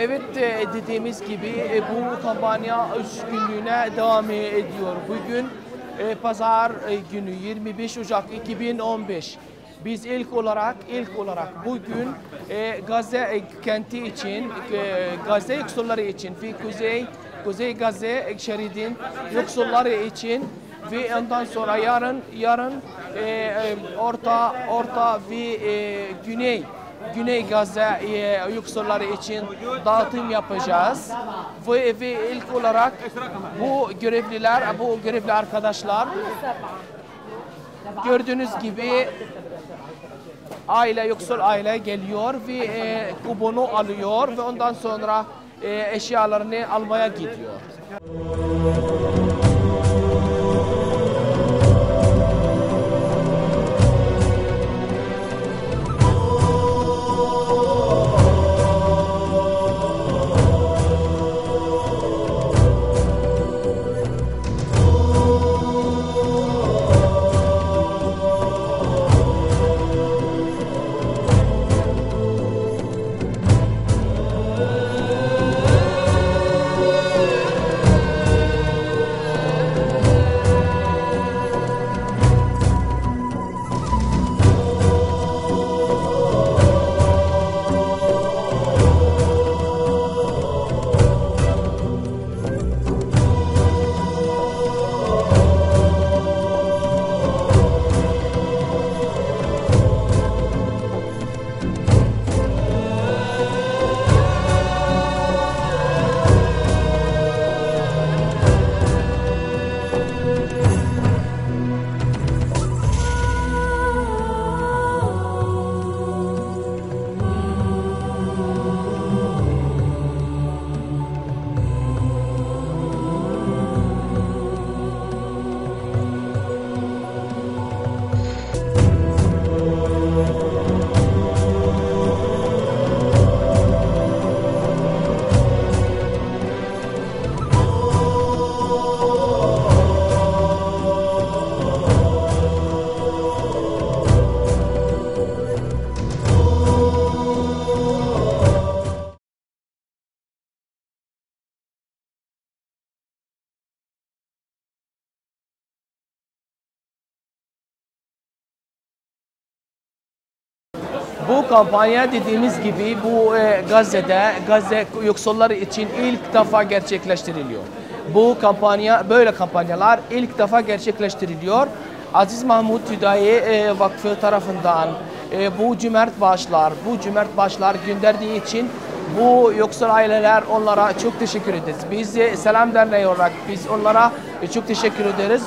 Evet, dediğimiz gibi bu kampanya 3 günlüğüne devam ediyor. Bugün Pazar günü 25 Ocak 2015. Biz ilk olarak bugün Gazze kenti için, Gazze yoksulları için ve Kuzey Gazze şeridin yoksulları için ve ondan sonra yarın Orta ve Güney Gazze yoksulları için dağıtım yapacağız. Ve ilk olarak bu görevli arkadaşlar gördüğünüz gibi yoksul aile geliyor ve kuponu alıyor ve ondan sonra eşyalarını almaya gidiyor. Bu kampanya dediğimiz gibi bu Gazze yoksulları için ilk defa gerçekleştiriliyor. Böyle kampanyalar ilk defa gerçekleştiriliyor. Aziz Mahmut Hüdayi Vakfı tarafından bu cömert bağışlar gönderdiği için bu yoksul aileler onlara çok teşekkür ederiz. Biz Selam Derneği olarak biz onlara çok teşekkür ederiz.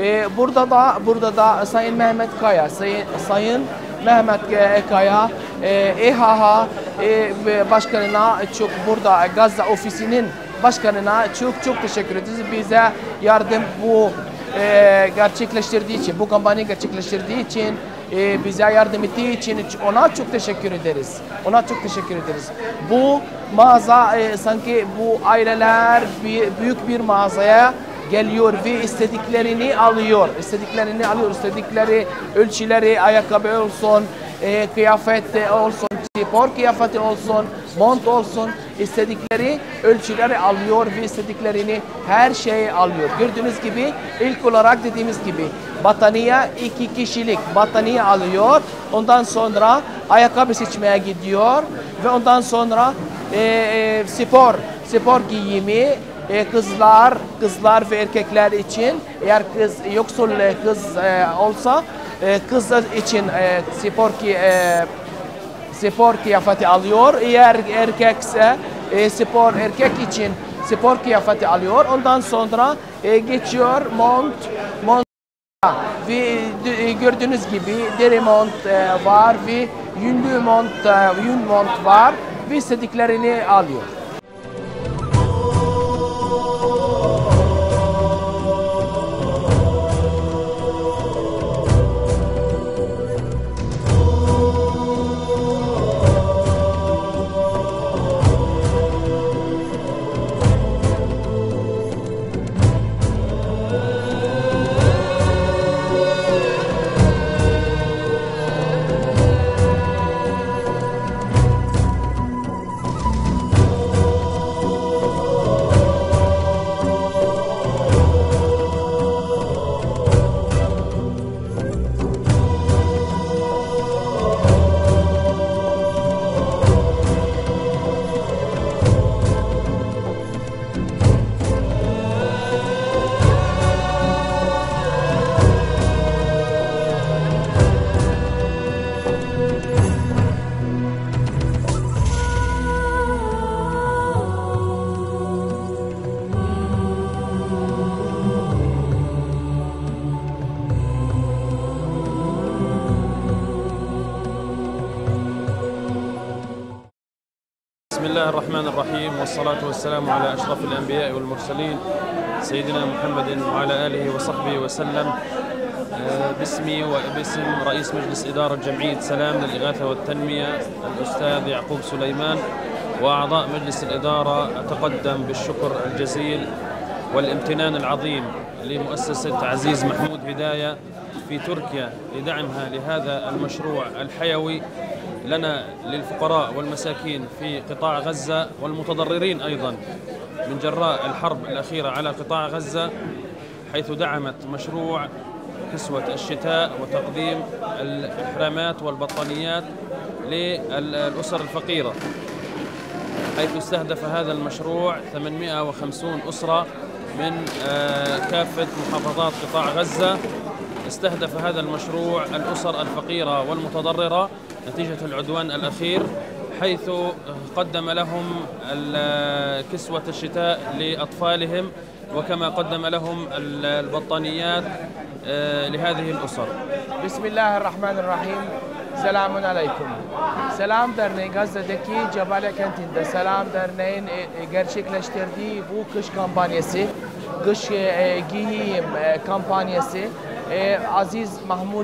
Burada da Sayın Mehmet Kaya, Sayın Mehmet Kaya, İHH başkanına burada Gazze ofisinin başkanına çok teşekkür ederiz. Bize bu kampanyayı gerçekleştirdiği için, bize yardım ettiği için ona çok teşekkür ederiz. Bu mağaza sanki bu aileler büyük bir mağazaya geliyor ve istediklerini alıyor. İstedikleri ölçüleri, ayakkabı olsun, kıyafet olsun, spor kıyafeti olsun, mont olsun, istedikleri ölçüleri alıyor ve istediklerini her şeyi alıyor. Gördüğünüz gibi ilk olarak dediğimiz gibi battaniye 2 kişilik battaniye alıyor. Ondan sonra ayakkabı seçmeye gidiyor ve ondan sonra spor giyimi kızlar ve erkekler için, eğer yoksul kız olsa kız için spor kıyafeti alıyor. Eğer erkekse erkek için spor kıyafeti alıyor. Ondan sonra geçiyor mont ve gördüğünüz gibi deri mont var ve yün mont var ve istediklerini alıyor. بسم الله الرحمن الرحيم، والصلاة والسلام على أشرف الأنبياء والمرسلين سيدنا محمد وعلى آله وصحبه وسلم. باسمي وباسم رئيس مجلس إدارة جمعية سلام للإغاثة والتنمية الأستاذ يعقوب سليمان وأعضاء مجلس الإدارة أتقدم بالشكر الجزيل والامتنان العظيم لمؤسسة عزيز محمود هداية في تركيا لدعمها لهذا المشروع الحيوي لنا للفقراء والمساكين في قطاع غزة والمتضررين أيضا من جراء الحرب الأخيرة على قطاع غزة، حيث دعمت مشروع كسوة الشتاء وتقديم الإحرامات والبطانيات للأسر الفقيرة، حيث استهدف هذا المشروع 850 أسرة من كافة محافظات قطاع غزة. استهدف هذا المشروع الأسر الفقيرة والمتضررة نتيجة العدوان الأخير، حيث قدم لهم كسوة الشتاء لأطفالهم، وكما قدم لهم البطانيات لهذه الأسر. بسم الله الرحمن الرحيم. Selamun Aleyküm. Selam Derneği Gazze'deki Cebale kentinde Selam Derneği'nin gerçekleştirdiği bu kış kampanyası, kış giyim kampanyası Aziz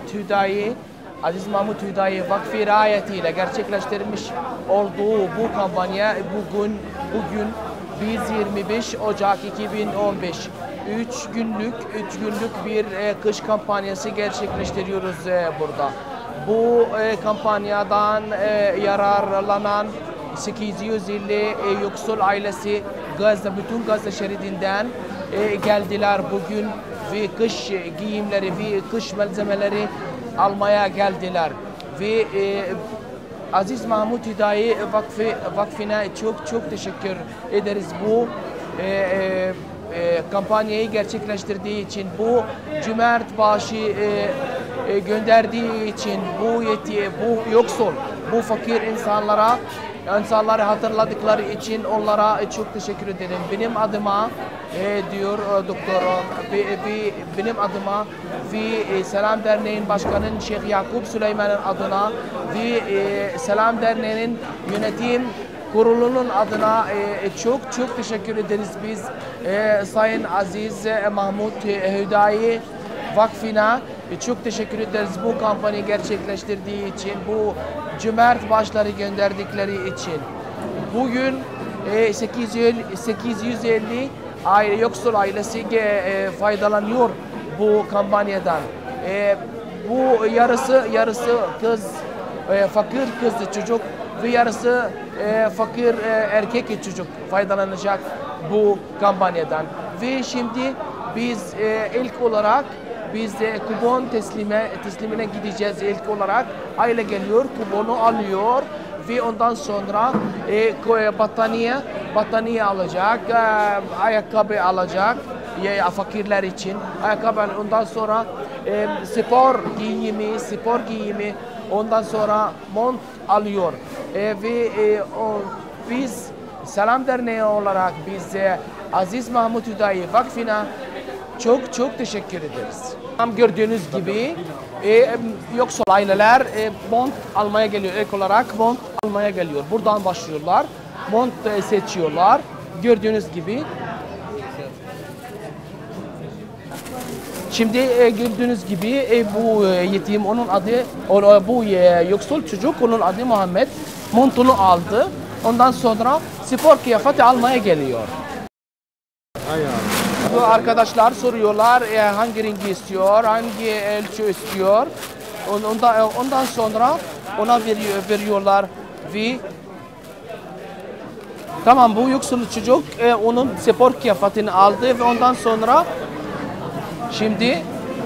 Mahmut Hüdayi Vakfı riayetiyle gerçekleştirilmiş olduğu bu kampanya bugün biz 25 Ocak 2015 3 günlük bir kış kampanyası gerçekleştiriyoruz burada. Bu kampanyadan yararlanan 850 yoksul ailesi bütün Gazze şeridinden geldiler bugün ve kış giyimleri ve kış malzemeleri almaya geldiler ve Aziz Mahmut Hüdayi Vakfı'na çok teşekkür ederiz bu kampanyayı gerçekleştirdiği için, bu cömert bağışı gönderdiği için, bu yoksul, bu fakir insanları hatırladıkları için onlara çok teşekkür ederim. Benim adıma diyor doktorum, benim adıma ve Selam Derneği'nin başkanı Şeyh Yakup Süleyman'ın adına ve Selam Derneği'nin yönetim kurulunun adına çok teşekkür ederiz biz Sayın Aziz Mahmut Hüdayi Vakfı'na çok teşekkür ederiz bu kampanyayı gerçekleştirdiği için, bu cömert başları gönderdikleri için. Bugün 850 yoksul ailesi faydalanıyor bu kampanyadan. Bu yarısı kız, fakir kız çocuk ve yarısı fakir erkek çocuk faydalanacak bu kampanyadan. Ve şimdi biz ilk olarak kupon teslimine gideceğiz ilk olarak. Aile geliyor, kuponu alıyor ve ondan sonra battaniye alacak, ayakkabı alacak fakirler için. Ayakkabı, ondan sonra spor giyimi, ondan sonra mont alıyor. Ve biz Selam Derneği olarak biz Aziz Mahmut Hüdayi Vakfı'na çok teşekkür ederiz. Gördüğünüz gibi yoksul aileler mont almaya geliyor. İlk olarak mont almaya geliyor. Buradan başlıyorlar. Mont seçiyorlar. Gördüğünüz gibi. Şimdi gördüğünüz gibi bu yetim, onun adı, bu yoksul çocuk, onun adı Muhammed. Montunu aldı. Ondan sonra spor kıyafeti almaya geliyor. Bu arkadaşlar soruyorlar hangi rengi istiyor, hangi ölçü istiyor. Ondan sonra ona veriyorlar ve tamam, bu yoksul çocuk onun spor kıyafetini aldı ve ondan sonra şimdi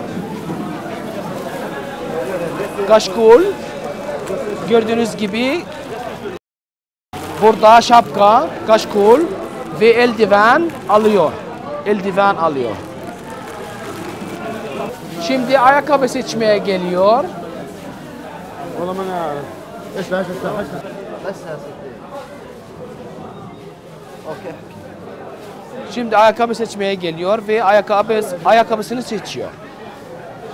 kaşkol, gördüğünüz gibi burada şapka, kaşkol ve eldiven alıyor. Şimdi ayakkabı seçmeye geliyor. Şimdi ayakkabı seçmeye geliyor ve ayakkabısını seçiyor.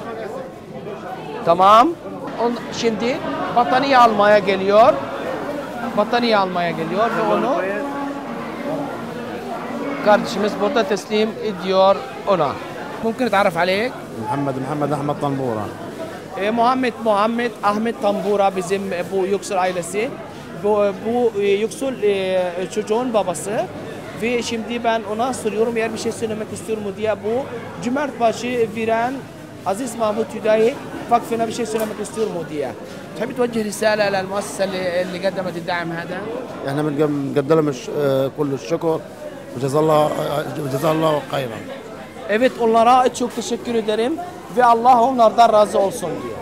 Tamam. Şimdi battaniye almaya geliyor. battaniye almaya geliyor ve onu kardeşimiz burada teslim ediyor ona. Mümkün تعرف عليك? محمد أحمد طنبورة. Muhammed Ahmet Tambura bizim bu Yüksel ailesi. Bu Yüksel çocuğun babası. Ve şimdi ben ona soruyorum eğer bir şey söylemek istiyor mu diye bu Cömertbaşı veren Aziz Mahmut Hüdayi Vakfı'na bir şey söylemek istiyor mu diye. تحب توجه رسالة للمؤسسة اللي قدمت الدعم هذا؟ احنا بنقدم لهم كل الشكر وجزاه الله خيرا. Evet onlara çok teşekkür ederim ve Allah onlardan razı olsun diyor.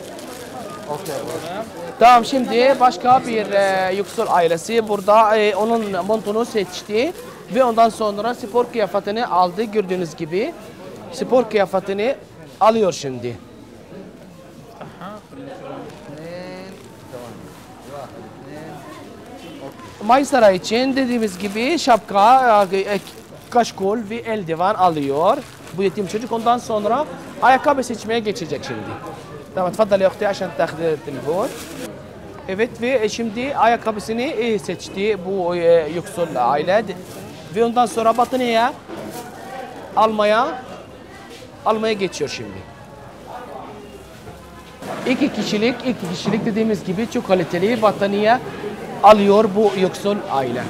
Tamam şimdi başka bir Yüksel ailesi burada onun montunu seçti ve ondan sonra spor kıyafetini aldı gördüğünüz gibi. Spor kıyafetini alıyor şimdi. Maysara için dediğimiz gibi şapka, kaşkol ve eldiven alıyor. Bu yetim çocuk ondan sonra ayakkabı seçmeye geçecek şimdi. Tamam, tfaddal ya ukhti aşan takhdi telefon. Evet ve şimdi ayakkabısını seçti bu Yüksel aile ve ondan sonra battaniye almaya geçiyor şimdi. İki kişilik dediğimiz gibi çok kaliteli battaniye alıyor bu Yüksel aile.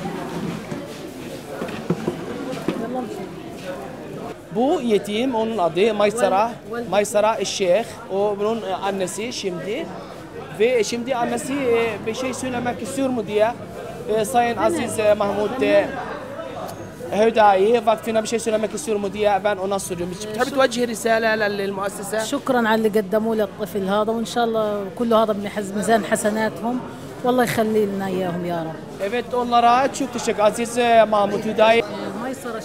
Bu yetim onun adı Maysara Şeyh. O bunun annesi şimdi. Ve şimdi annesi bir şey söylemek istiyor mu diye Sayın Aziz Mahmut Hüdayi Vakfı'na bir şey söylemek istiyor mu diye ben ona soruyorum. تحب توجه رسالة للمؤسسة؟ شكرا على اللي قدموه للطفل هذا وإن شاء الله كله هذا بميزان حسناتهم والله يخلي لنا إياهم يا رب. Evet onlara çok teşekkür Aziz Mahmut Hüdayi. ميسر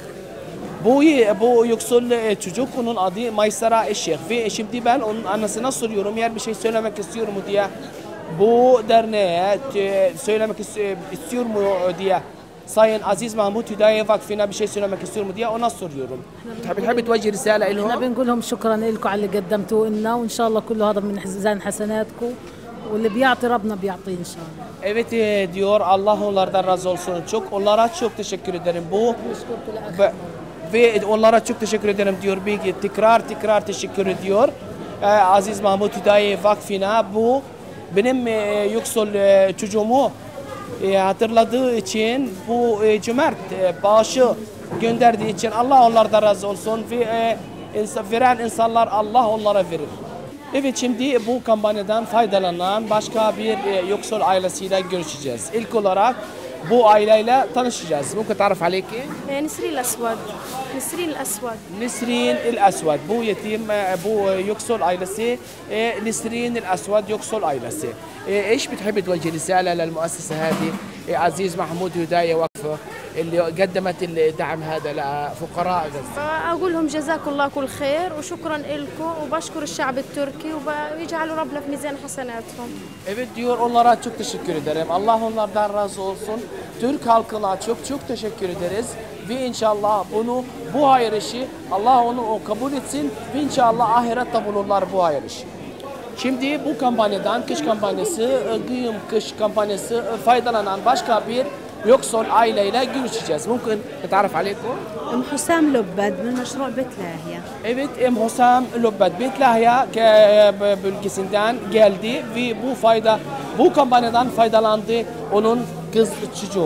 الشيخ. Bu Yüksel çocuk onun adı Maysara Şeyh ve şimdi ben onun annesine soruyorum eğer bir şey söylemek istiyor mu diye bu derneğe söylemek istiyor mu diye Sayın Aziz Mahmut Hüdayi Vakfı'na bir şey söylemek istiyor mu diye ona soruyorum. تحب توجه رسالة احنا لهم؟ بنقول لهم شكرا لكم على اللي قدمتوه لنا وإن شاء الله كله هذا من ميزان حسناتكم واللي بيعطي ربنا بيعطيه إن شاء الله. Evet diyor Allah onlardan razı olsun çok. Onlara çok teşekkür ederim bu. Ve onlara çok teşekkür ederim diyor. Bir tekrar teşekkür ediyor. Aziz Mahmut Hüdayi Vakfı'na bu benim Yüksel çocuğumu hatırladığı için bu cömert bağışı gönderdiği için Allah onlardan razı olsun ve veren insanlar Allah onlara verir. Evet şimdi bu kampanyadan faydalanan başka bir Yüksel ailesiyle görüşeceğiz. İlk olarak bu aileyle tanışacağız. Mümkün تعرف عليك؟ نسرين الأسود. نسرين الأسود. Nesrin el-Aswad. Bu yetim bu Yüksel ailesi Nesrin el-Aswad Yüksel ailesi. ايش بتحب توجه رسالة للمؤسسة هذه عزيز محمود هداية وقفه اللي قدمت الدعم هذا لفقراء غزة؟ أقول لهم جزاكم الله كل خير وشكرا لكم وبشكر الشعب التركي ويجعلوا ربنا في ميزان حسناتهم. Evet diyor onlara çok teşekkür ederim. Allah onlardan razı olsun. Türk halkına çok teşekkür ederiz. Ve inşallah bu hayır işi Allah onu kabul etsin ve inşallah ahirette bulurlar bu hayır işi. Şimdi bu kampanyadan kış kampanyası, giyim kış kampanyası faydalanan başka bir Yüksel aileyle görüşeceğiz. Mümkün تعرف عليكم؟ أم حسام لبد من مشروع بيت لاهية. Evet Hüsam Lübbet Betlahya bölgesinden geldi ve bu kampanyadan faydalandı onun kız çocuğu.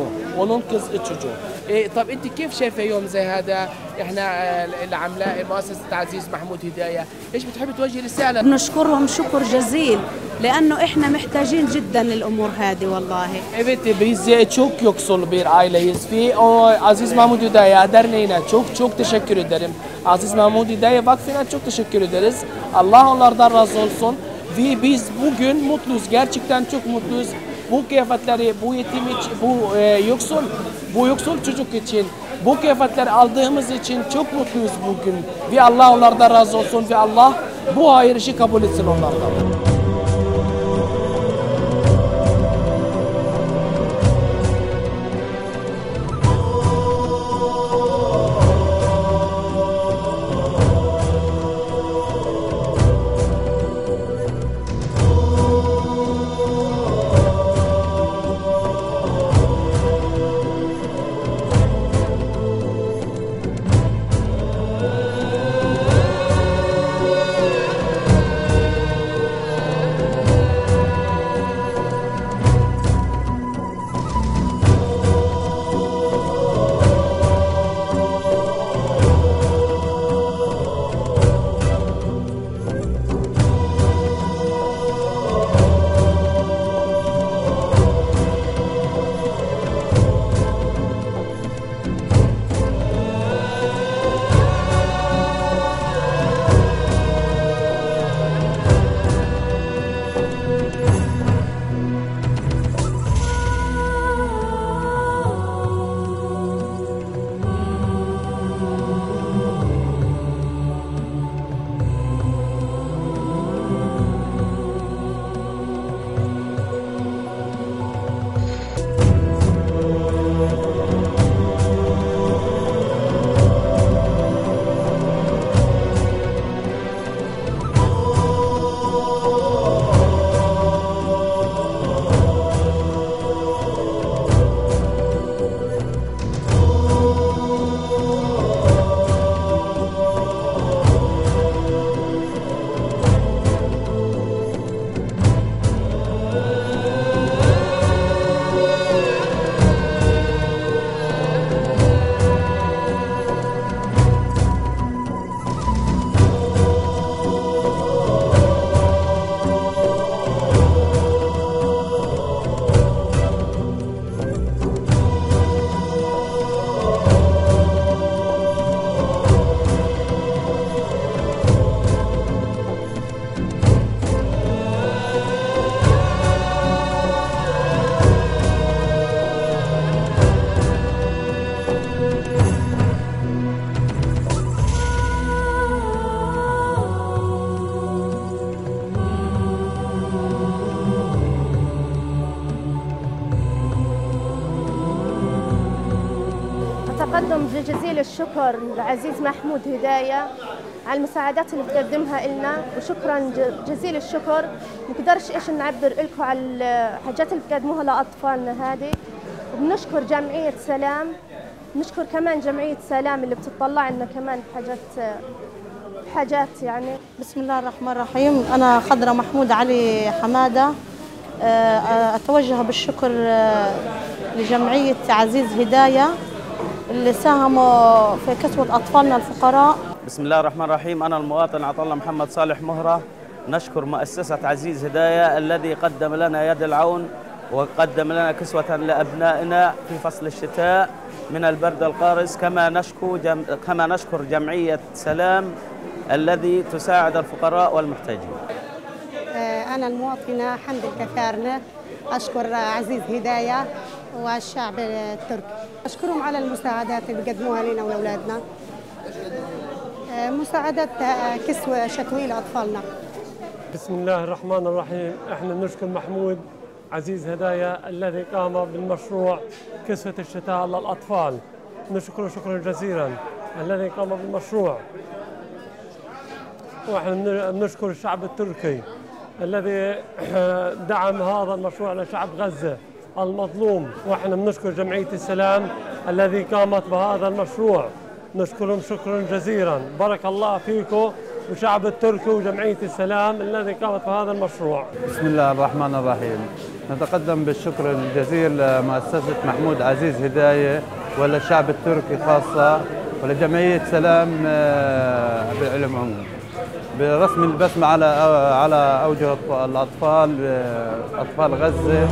طب انت كيف شايفه يوم زي هذا احنا اللي عاملاه مؤسسه عزيز محمود هدايه ايش بتحبي توجهي رساله؟ بنشكرهم شكر جزيل لأنه إحنا محتاجين جدا للأمور هذه والله. Evet biz çok yoksul bir aileyiz ve o Aziz Mahmud Hüdayi derneğine çok teşekkür ederim. Aziz Mahmud Hüdayi Vakfı'na çok teşekkür ederiz. Allah onlardan razı olsun ve biz bugün mutluyuz. Gerçekten çok mutluyuz. Bu kıyafetleri bu yetim için, bu yoksul çocuk için bu kıyafetleri aldığımız için çok mutluyuz bugün. Ve Allah onlardan razı olsun ve Allah bu hayır işi kabul etsin onlardan. نتقدم بجزيل الشكر لعزيز محمود هداية على المساعدات اللي بتقدمها لنا، وشكرا جزيل الشكر. نقدرش ايش نعبر لكم على الحاجات اللي بتقدموها لاطفالنا هذه. وبنشكر جمعية سلام، نشكر كمان جمعية سلام اللي بتطلع لنا كمان حاجات يعني. بسم الله الرحمن الرحيم. أنا خضرة محمود علي حمادة، أتوجه بالشكر لجمعية عزيز هداية اللي ساهموا في كسوة أطفالنا الفقراء. بسم الله الرحمن الرحيم. أنا المواطن عطله محمد صالح مهرة. نشكر مؤسسة عزيز هداية الذي قدم لنا يد العون وقدم لنا كسوة لأبنائنا في فصل الشتاء من البرد القارس. كما نشكر جمعية سلام الذي تساعد الفقراء والمحتاجين. أنا المواطنة حمد الكفارنة، أشكر عزيز هداية والشعب التركي، أشكرهم على المساعدات اللي بيقدموها لنا ولأولادنا، مساعدات كسوة شتوية لأطفالنا. بسم الله الرحمن الرحيم. احنا نشكر محمود عزيز هداية الذي قام بالمشروع كسوة الشتاء للأطفال، نشكره شكرا جزيلا الذي قام بالمشروع. واحنا نشكر الشعب التركي الذي دعم هذا المشروع لشعب غزة المظلوم، واحنا بنشكر جمعية السلام الذي قامت بهذا المشروع، نشكرهم شكرا جزيلا. بارك الله فيكم وشعب التركي وجمعية السلام الذي قامت بهذا المشروع. بسم الله الرحمن الرحيم. نتقدم بالشكر الجزيل لمؤسسة محمود عزيز هداية وللشعب التركي خاصة ولجمعية سلام بالعلم عموما برسم البسمة على أوجه الأطفال، أطفال غزة.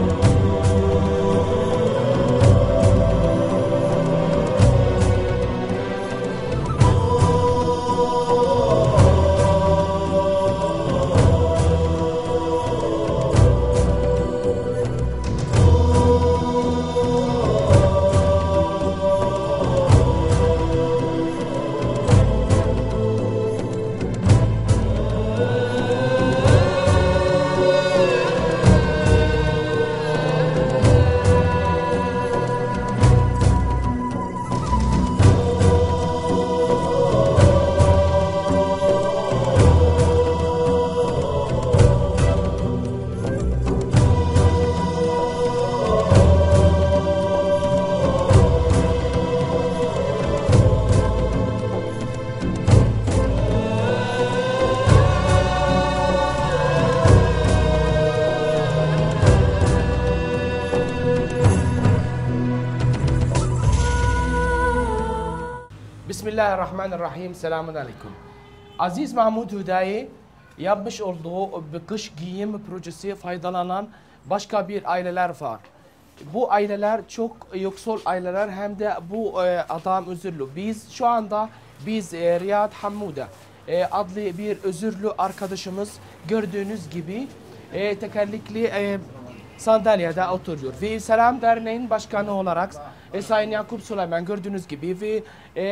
Bismillahirrahmanirrahim. Selamun aleyküm. Aziz Mahmud Hüdayi yapmış olduğu kış giyim projesi faydalanan başka bir aileler var. Bu aileler çok yoksul aileler, hem de bu adam özürlü. Biz şu anda Riyad Hamuda adlı bir özürlü arkadaşımız gördüğünüz gibi tekerlekli sandalyede oturuyor. Ve Selam Derneği'nin başkanı olarak Sayın Yakup Süleyman gördüğünüz gibi ve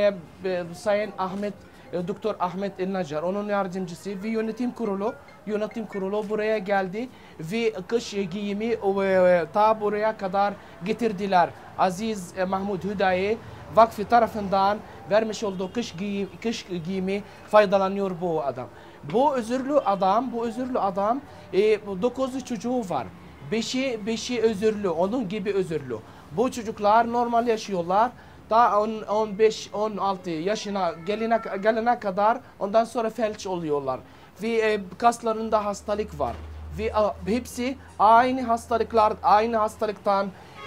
Sayın Doktor Ahmet El-Nacar onun yardımcısı ve yönetim kurulu buraya geldi ve kış giyimi ta buraya kadar getirdiler. Aziz Mahmud Hüdayi Vakfı tarafından vermiş olduğu kış giyimi faydalanıyor bu adam. Bu özürlü adam 9 çocuğu var. 5'i özürlü, onun gibi özürlü. Bu çocuklar normal yaşıyorlar. Daha 15-16 yaşına gelene kadar ondan sonra felç oluyorlar. Ve kaslarında hastalık var. Ve hepsi aynı hastalıktan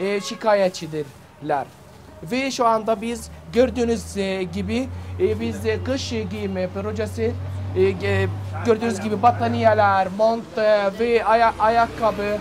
şikayetçidirler. Ve şu anda biz gördüğünüz gibi biz kış giyimi projesi gördüğünüz gibi battaniyeler, mont ve ayakkabı,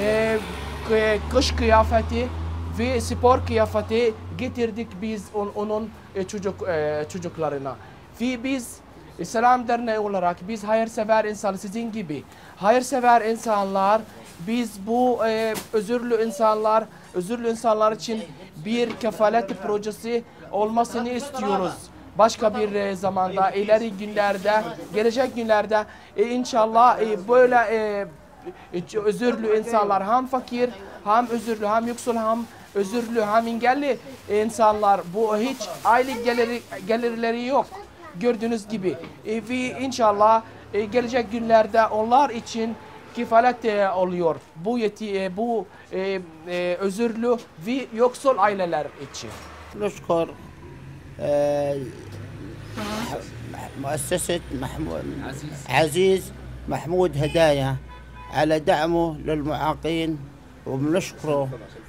kış kıyafeti ve spor kıyafeti getirdik biz onun çocuklarına. Ve biz Selam Derneği olarak biz hayırsever insanlar, sizin gibi hayırsever insanlar, biz bu özürlü insanlar için bir kefalet projesi olmasını istiyoruz. Başka bir zamanda, ileri günlerde, gelecek günlerde inşallah böyle özürlü insanlar, hem fakir, hem özürlü, hem yoksul, hem özürlü hem engelli insanlar, bu hiç aylık gelirleri yok. Gördüğünüz gibi. Ve inşallah gelecek günlerde onlar için kifalet oluyor. Bu özürlü ve yoksul aileler için. نشكر مؤسسة عزيز محمود هدايا على دعمه للمعاقين وبنشكره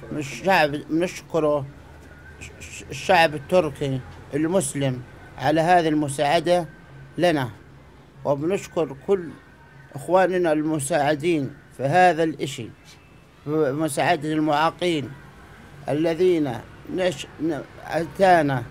الشعب التركي المسلم على هذه المساعدة لنا وبنشكر كل إخواننا المساعدين في هذا الإشي مساعدة المعاقين الذين أتانا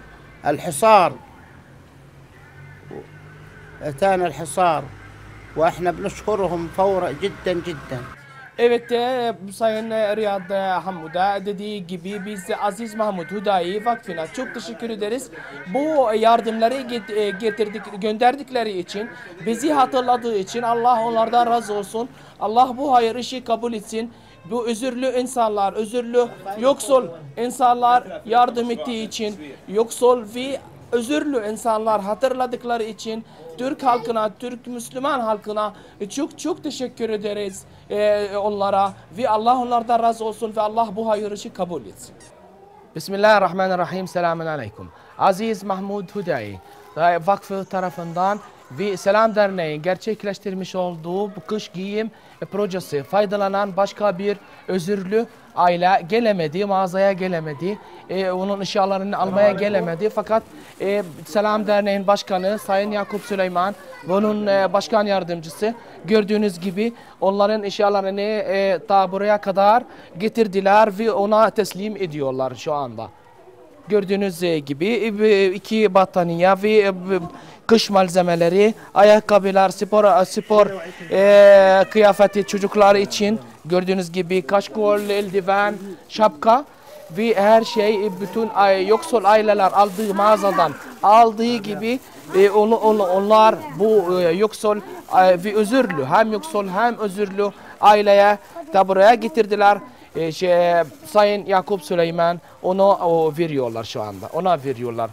الحصار وإحنا بنشكرهم فورا جدا جدا. Evet, Sayın Riyad Hamuda dediği gibi biz Aziz Mahmud Hudayi Vakfı'na çok teşekkür ederiz. Bu yardımları gönderdikleri için, bizi hatırladığı için Allah onlardan razı olsun. Allah bu hayır işi kabul etsin. Bu özürlü insanlar, özürlü yoksul insanlar yardım ettiği için, yoksul ve özürlü insanlar hatırladıkları için Türk halkına, Türk Müslüman halkına çok teşekkür ederiz onlara ve Allah onlardan razı olsun ve Allah bu hayır işi kabul etsin. Bismillahirrahmanirrahim. Selamun aleyküm. Aziz Mahmud Hudayi Vakfı tarafından ve Selam Derneği gerçekleştirmiş olduğu bu kış giyim projesi faydalanan başka bir özürlü aile gelemedi, mağazaya gelemedi, onun eşyalarını almaya gelemedi. Fakat Selam Derneği'nin başkanı Sayın Yakup Süleyman ve onun başkan yardımcısı gördüğünüz gibi onların eşyalarını ta buraya kadar getirdiler ve ona teslim ediyorlar şu anda. Gördüğünüz gibi 2 battaniye ve kış malzemeleri, ayakkabılar, spor kıyafeti çocuklar için gördüğünüz gibi kaşkol, eldiven, şapka ve her şey bütün yoksul aileler aldığı mağazadan aldığı gibi onlar bu yoksul ve özürlü hem yoksul hem özürlü aileye da buraya getirdiler. Sayın Yakup Süleyman onu veriyorlar şu anda. Ona veriyorlar.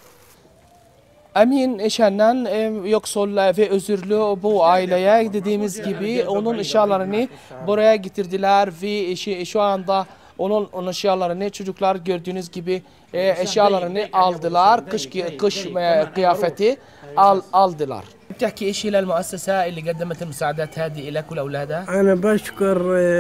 Emin eşenden yoksul ve özürlü bu aileye dediğimiz gibi onun eşyalarını buraya getirdiler ve şu anda onun eşyalarını çocuklar gördüğünüz gibi eşyalarını aldılar. Kış kıyafeti aldılar. بتحكي ايش هي المؤسسة اللي قدمت المساعدات هذه لك ولأولادها؟ أنا بشكر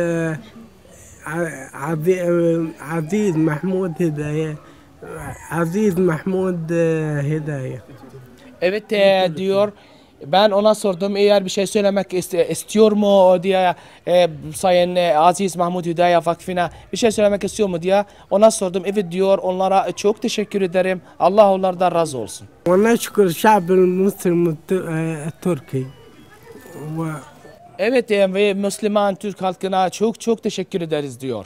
عزيز محمود هداية. Aziz Mahmud Hidayet. Evet diyor. Ben ona sordum eğer bir şey söylemek istiyor mu diye Sayın Aziz Mahmud Hidayet Vakfı'na bir şey söylemek istiyor mu diye ona sordum. Evet diyor, onlara çok teşekkür ederim. Allah onlardan razı olsun. ونشكر الشعب المسلم التركي. Evet ve Müslüman Türk halkına çok teşekkür ederiz diyor.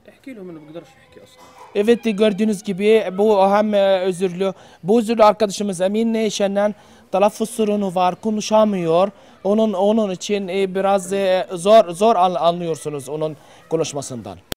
Evet gördüğünüz gibi bu hem özürlü arkadaşımız Emin Neşen'den telaffuz sorunu var, konuşamıyor. Onun için biraz zor anlıyorsunuz onun konuşmasından.